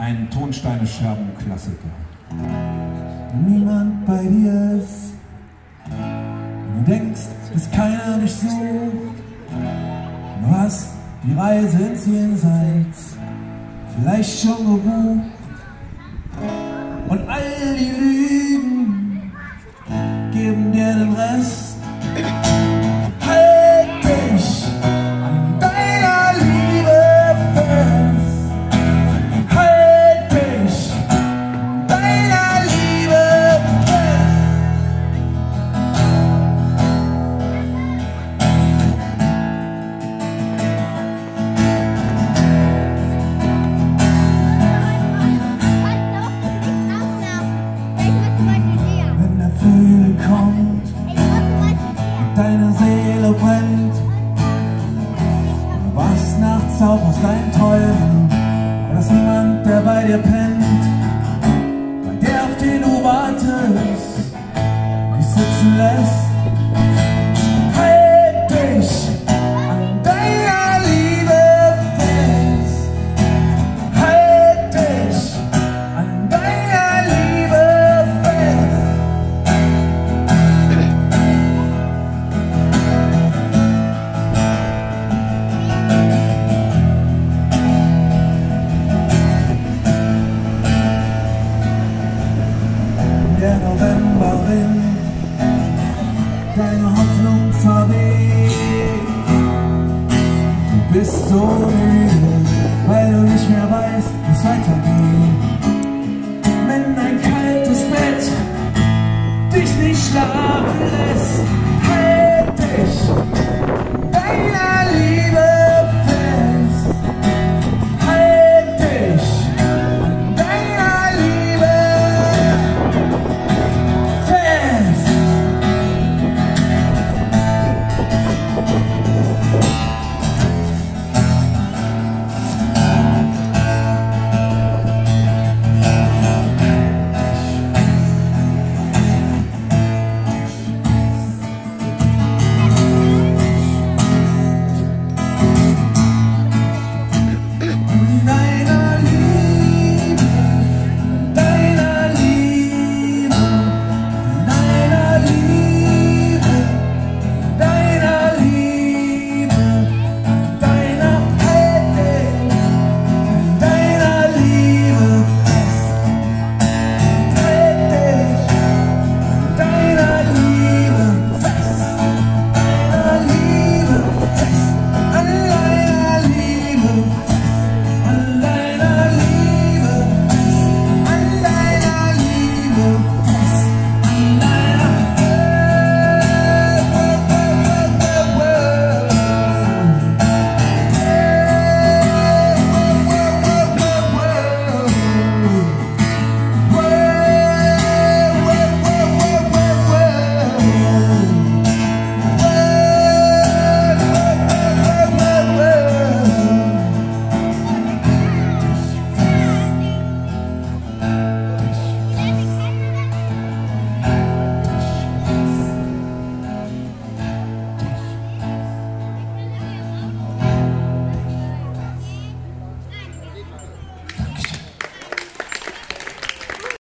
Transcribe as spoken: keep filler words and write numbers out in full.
Ein Tonsteine-Scherben-Klassiker. Niemand bei dir ist, und du denkst, dass keiner dich sucht. Du hast die Reise ins Jenseits vielleicht schon gebucht. Und all die Lügen geben dir den Rest. Halt dich an deiner Liebe fest. Halt dich an deiner Liebe fest. Wenn der Frühling kommt, deine Seele brennt, du wachst nachts auf aus deinen Träumen, da ist niemand, der bei dir pennt, weil der, auf den du wartest, dich sitzen lässt. Halt dich an deiner Liebe fest. Halt dich an deiner Liebe fest. Der Novemberwind deine Hoffnung verweht. Du bist so müde, weil du nicht mehr weißt, wie es weitergeht. Wenn ein kaltes Bett dich nicht schlafen lässt, halt dich deiner Liebe.